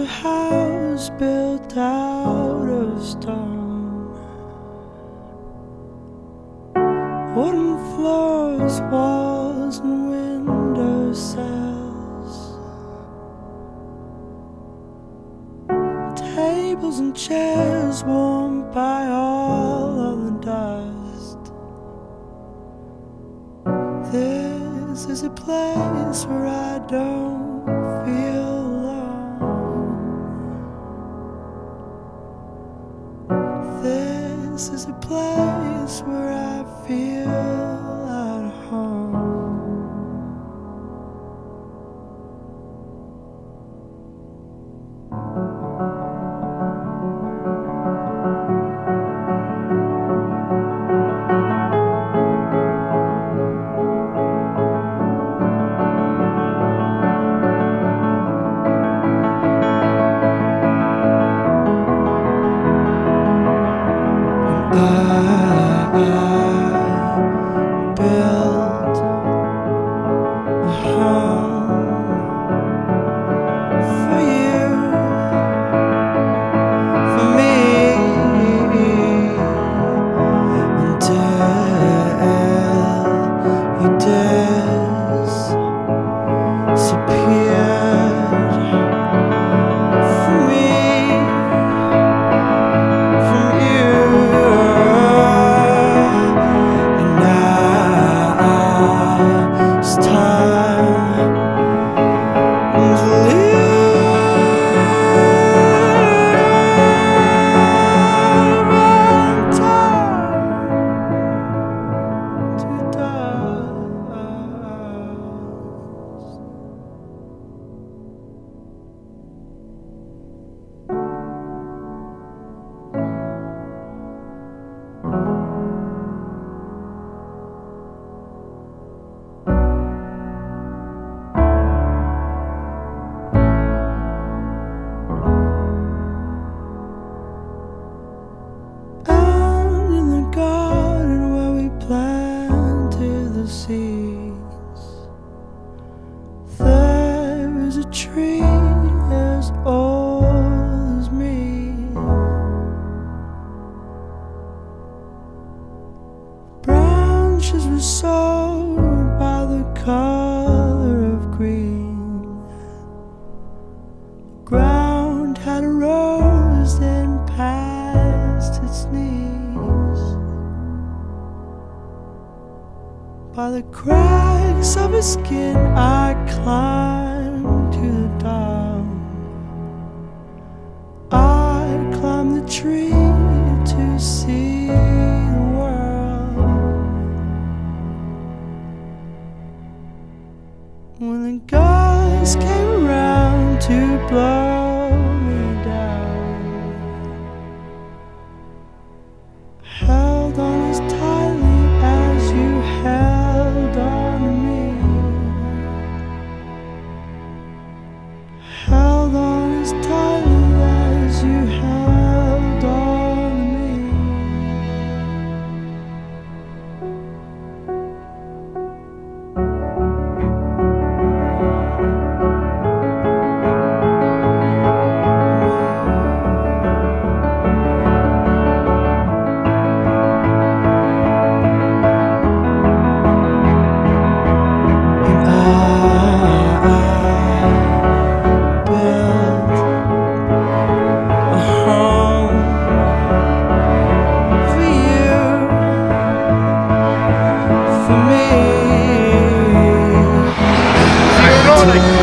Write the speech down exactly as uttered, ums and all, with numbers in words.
house built out of stone, wooden floors, walls and window sills, tables and chairs warmed by all of the dust. This is a place where I don't feel alone. This is a place where I feel at home. I built a home for you, for me, until you disappeared from me, from you. It's time to live and time to die. Planted the seeds. There is a tree as old as me. Branches were sown by the color of green. The ground had rose and past its knees. By the cracks of his skin I climbed to the top. I climbed the tree to see the world. When the gusts came around to blow me down, held on as tightly as you held on to me, held on as tightly as you held on to me. For me,